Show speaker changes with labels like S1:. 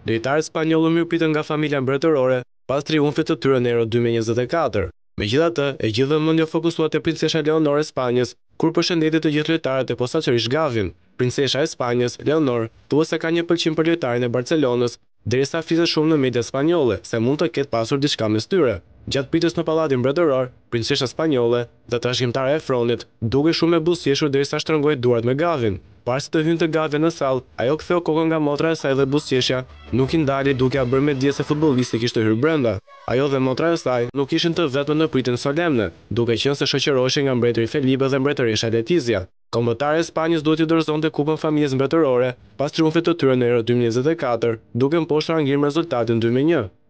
S1: Drejtarët spanjollë u mirëpritën nga familja mbretërore pas triumfit të tyre në Euro 2024. Megjithatë, e gjithë vëmendja fokusuar te princesha Leonor e Spanjës, kur përshëndeti të gjithë lojtarët e posaçërisht gavin. Princesha e Spanjës, Leonor, thuhet se ka një pëlqim për lojtarin e Barcelonës, derisa flitet shumë në mediat spanjolle se mund të ketë pasur diçka mes tyre. Gjatë pritjes në pallatin mbretëror, princesha spanjolle dhe trashëgimtare e Fronit dukej shumë e buzëqeshur derisa shtrëngoi duart me gavin. Para se të hynte Gavi në sallë, ajo ktheu kokën nga motra e saj dhe buzëqeshja nuk i ndali duke ia bërë me dije se futbollisti kishte hyrë brenda. Ajo dhe motra e saj nuk ishin të vetme në pritjen solemne, duke qenë se shoqëroheshin nga mbretëri Felipe dhe mbretëresha Letizia. Kombëtare e Spanjës duhet i dorëzonte kupën familjes mbretërore pas triumfit të tyre në Euro 2024, duke mposhtur anglisht rezultatin 2-1.